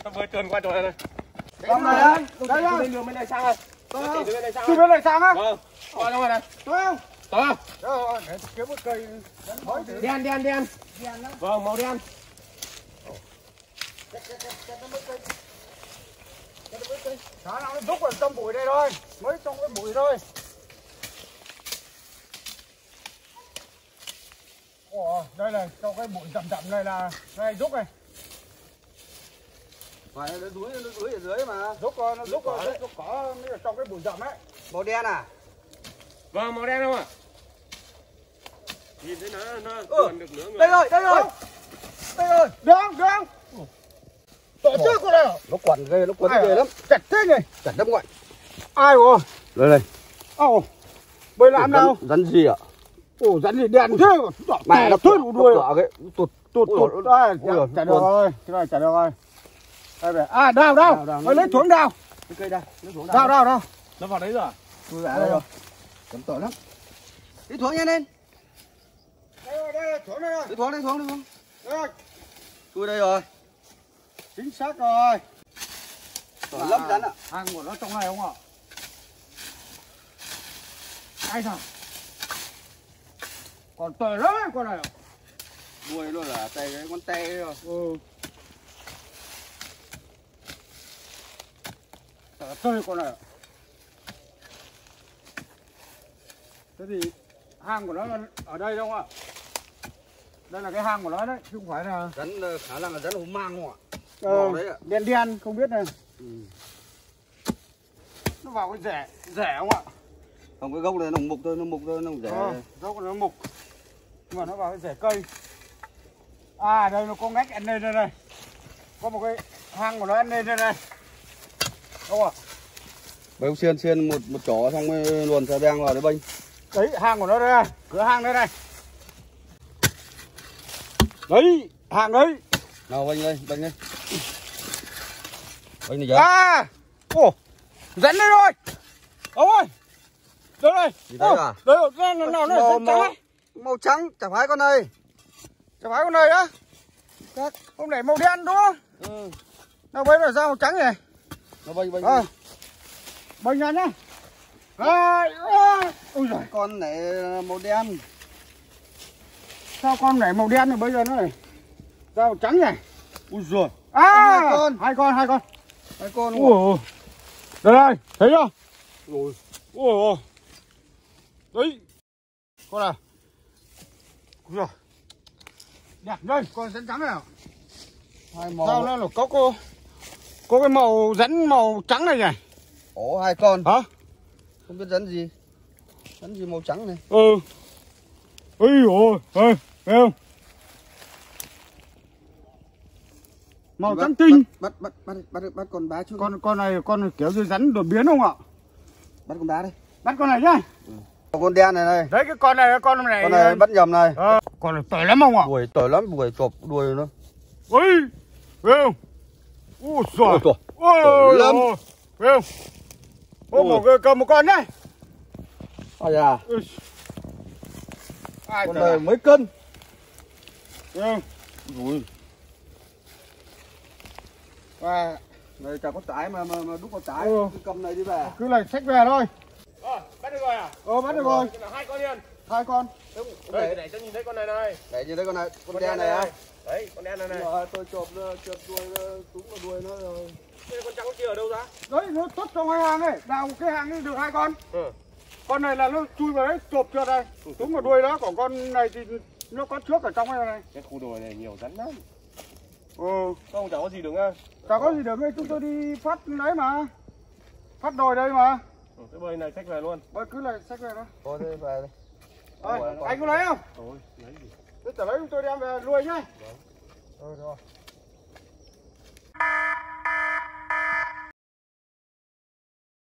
Vừa trườn qua chỗ này này. Con này á. Đây á. Bên này sang rồi. Từ bên này sang. Từ bên này sang á. Vâng. Qua trong này này. Tôi không? To. Rồi, để kiếm một cây Đen. Vâng, màu đen. Đó nó rút vào trong bụi đây thôi, mới trong cái bụi thôi. Ồ, đây này, trong cái bụi rậm này là đây rút này. Phải nó đuối ở dưới mà. Rút rồi, nó rút rồi, rút cỏ ở trong cái bụi rậm ấy. Màu đen à? Vâng, màu đen không ạ? Nhìn thấy nó còn được nữa. Đây rồi. Đây rồi. Được. Tổ chức của đây. Nó quẩn ghê, nó quấn ghê lắm. Chặt thế nhỉ? Chặt lắm ngoại. Ai rồi? Đây. Ồ, bây làm nào? Rắn gì ạ? Ồ, rắn gì đen thế? Mẹ nó thuyết đủ đuôi. cái tụt. Đây, chặt được rồi. Cái này chặt được rồi. Đây về. À, đào. Mới lấy thuốc đào. Cái cây đây, nó xuống Đào. Nó vào đấy rồi à? Tôi đã đây rồi. Chấm tội lắm. Đi xuống nhanh lên. Đây, thuốc đây rồi. Đi xuống. Đây, Tôi đây rồi. chính xác rồi. Tội lắm rắn ạ. Hàng của nó trong này không ạ? Ai sao? Còn tồi lắm ấy, con này. Đuôi luôn là tay cái con tay rồi. Tơi con này. Thế thì hang của nó ở đây đâu ạ? Đây là cái hang của nó đấy, chứ không phải là Rắn khả năng là rắn hổ mang không ạ? Đấy ạ. đen không biết này. Nó vào cái rẻ không ạ? Không, cái gốc này nó mục thôi, nó rẻ. Gốc nó mục. Nhưng mà nó vào cái rễ cây. À đây nó có ngách ăn lên đây. Có một cái hang của nó ăn lên đây. Đâu ạ? Bây giờ xiên một chó xong mới luồn xà beng vào đấy bênh. Đấy, hang của nó đây, cửa hang đây này. Đấy, hang đấy. Nào bênh đây. Bênh này kìa. À, ồ, dẫn đây rồi. Ông ơi, đây đây. Gì đây à? Đây rồi, nào màu trắng, chả phải con này. Chả phải con này á? Hôm nay màu đen đúng không? Nào bây giờ ra màu trắng này. Nó bênh. Bênh ra nhá. Ôi giời. Con này màu đen. Sao con này màu đen rồi bây giờ nó này ra màu trắng này. Ui giời. À, hai con. Ủa. Đây, thấy chưa? Ui. Ủa. Đấy. Con nào? Ui giời. Đẹp đây, con rắn trắng này nào. Hai màu. Sao nó có cái màu rắn màu trắng này nhỉ? Ổ hai con. Hả? Không biết rắn gì. Rắn gì màu trắng này. Ôi ôi, thấy không? Màu trắng tinh. Bắt con bá trước. Con này kiểu như rắn đột biến không ạ? Bắt con bá đây. Bắt con này nhá. Con đen này. Đấy cái con này Con này bắt nhầm này. Con này tỏi lắm không ạ? Đuôi tỏi lắm, đuôi chộp đuôi nó. Ôi, thấy không? Ui giời. Ôi lắm. Thấy không? Cầm một con đấy. Ôi da. Ai con này mấy cân. Thấy không? Ui. À, Này chả có tải mà đúc có tải. Cầm này đi về. cứ này xách về thôi. Bắt được rồi à? Bắt được rồi. Hai con liền. Hai con. Để cho nhìn thấy con này này. Để nhìn thấy con này, con đen này á. Đấy, con đen này này. Rồi, tôi chộp đuôi túm vào đuôi nó rồi. Cái con trắng kia ở đâu ra? Đấy, nó tốt trong hai hàng ấy. Đào cái hàng ấy được hai con. Con này là nó chui vào đấy, chộp cho đây. Túm vào đuôi đó, còn con này thì nó có trước ở trong đây này. Cái khu đồi này nhiều rắn lắm. Không chả có gì được nha. Chả có gì được, chúng tôi đi phát đấy mà. Phát đồi đây mà. Cái bơi này xách về luôn. Bơi cứ lại xách về đó. Thôi về đây. Anh có lấy không? Thôi, lấy gì? Tôi chả lấy, chúng tôi đem về nuôi nhá. Rồi.